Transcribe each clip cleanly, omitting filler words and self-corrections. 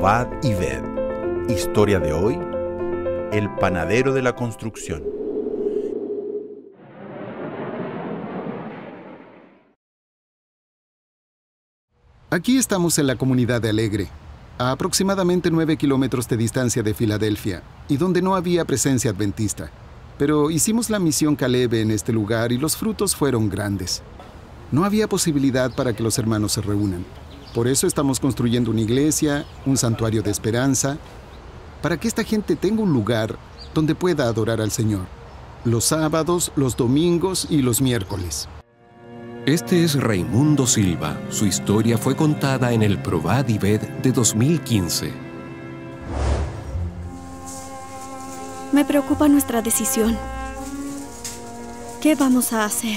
Probad y ved. Historia de hoy: el panadero de la construcción. Aquí estamos en la comunidad de Alegre, a aproximadamente 9 kilómetros de distancia de Filadelfia, y donde no había presencia adventista. Pero hicimos la misión Caleb en este lugar y los frutos fueron grandes. No había posibilidad para que los hermanos se reúnan. Por eso estamos construyendo una iglesia, un santuario de esperanza, para que esta gente tenga un lugar donde pueda adorar al Señor, los sábados, los domingos y los miércoles. Este es Raimundo Silva. Su historia fue contada en el Probad y Ved de 2015. Me preocupa nuestra decisión. ¿Qué vamos a hacer?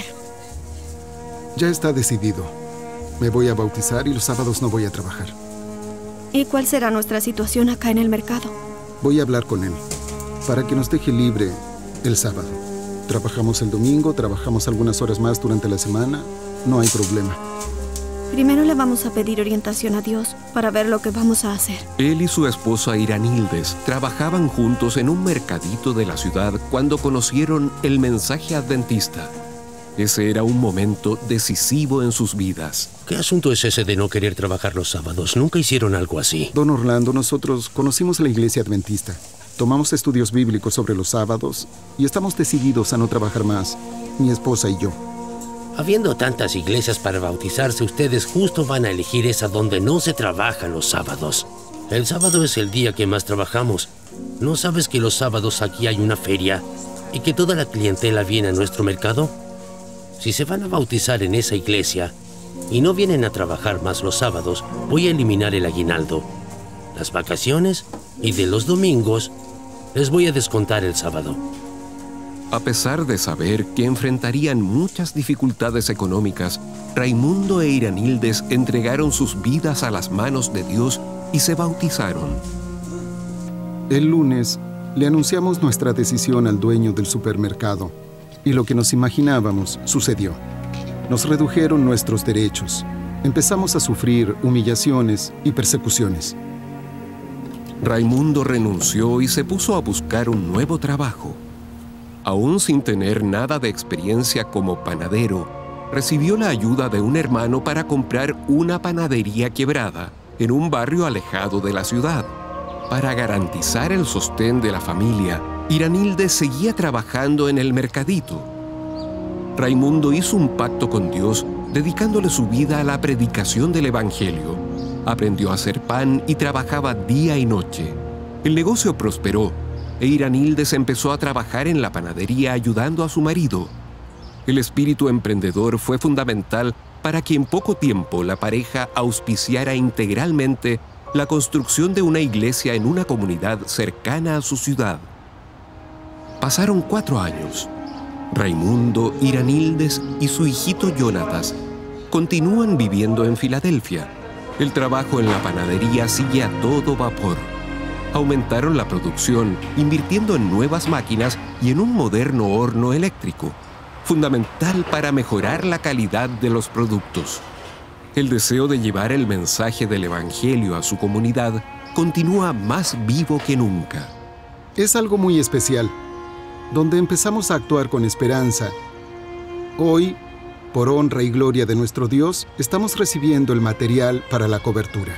Ya está decidido. Me voy a bautizar y los sábados no voy a trabajar. ¿Y cuál será nuestra situación acá en el mercado? Voy a hablar con él, para que nos deje libre el sábado. Trabajamos el domingo, trabajamos algunas horas más durante la semana, no hay problema. Primero le vamos a pedir orientación a Dios para ver lo que vamos a hacer. Él y su esposa Iranildes trabajaban juntos en un mercadito de la ciudad cuando conocieron el mensaje adventista. Ese era un momento decisivo en sus vidas. ¿Qué asunto es ese de no querer trabajar los sábados? Nunca hicieron algo así. Don Orlando, nosotros conocimos la iglesia adventista. Tomamos estudios bíblicos sobre los sábados y estamos decididos a no trabajar más, mi esposa y yo. Habiendo tantas iglesias para bautizarse, ustedes justo van a elegir esa donde no se trabaja los sábados. El sábado es el día que más trabajamos. ¿No sabes que los sábados aquí hay una feria y que toda la clientela viene a nuestro mercado? Si se van a bautizar en esa iglesia y no vienen a trabajar más los sábados, voy a eliminar el aguinaldo, las vacaciones y de los domingos les voy a descontar el sábado. A pesar de saber que enfrentarían muchas dificultades económicas, Raimundo e Iranildes entregaron sus vidas a las manos de Dios y se bautizaron. El lunes le anunciamos nuestra decisión al dueño del supermercado y lo que nos imaginábamos sucedió. Nos redujeron nuestros derechos. Empezamos a sufrir humillaciones y persecuciones. Raimundo renunció y se puso a buscar un nuevo trabajo. Aún sin tener nada de experiencia como panadero, recibió la ayuda de un hermano para comprar una panadería quebrada en un barrio alejado de la ciudad. Para garantizar el sostén de la familia, Iranildes seguía trabajando en el mercadito. Raimundo hizo un pacto con Dios, dedicándole su vida a la predicación del Evangelio. Aprendió a hacer pan y trabajaba día y noche. El negocio prosperó e Iranildes empezó a trabajar en la panadería ayudando a su marido. El espíritu emprendedor fue fundamental para que en poco tiempo la pareja auspiciara integralmente la construcción de una iglesia en una comunidad cercana a su ciudad. Pasaron 4 años. Raimundo, Iranildes y su hijito Jonatas continúan viviendo en Filadelfia. El trabajo en la panadería sigue a todo vapor. Aumentaron la producción, invirtiendo en nuevas máquinas y en un moderno horno eléctrico, fundamental para mejorar la calidad de los productos. El deseo de llevar el mensaje del Evangelio a su comunidad continúa más vivo que nunca. Es algo muy especial, donde empezamos a actuar con esperanza. Hoy, por honra y gloria de nuestro Dios, estamos recibiendo el material para la cobertura.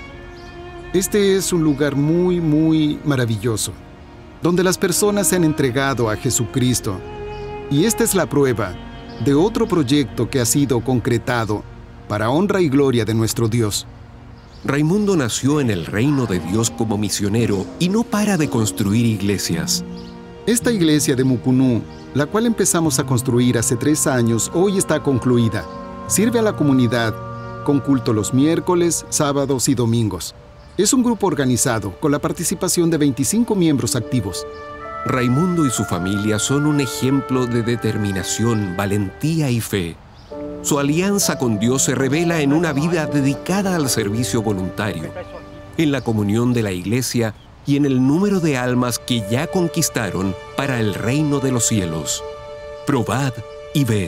Este es un lugar muy maravilloso, donde las personas se han entregado a Jesucristo. Y esta es la prueba de otro proyecto que ha sido concretado para honra y gloria de nuestro Dios. Raimundo nació en el reino de Dios como misionero y no para de construir iglesias. Esta iglesia de Mucunú, la cual empezamos a construir hace 3 años, hoy está concluida. Sirve a la comunidad con culto los miércoles, sábados y domingos. Es un grupo organizado con la participación de 25 miembros activos. Raimundo y su familia son un ejemplo de determinación, valentía y fe. Su alianza con Dios se revela en una vida dedicada al servicio voluntario, en la comunión de la iglesia y en el número de almas que ya conquistaron para el reino de los cielos. Probad y ved.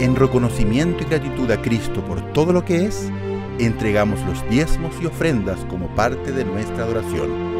En reconocimiento y gratitud a Cristo por todo lo que es, entregamos los diezmos y ofrendas como parte de nuestra adoración.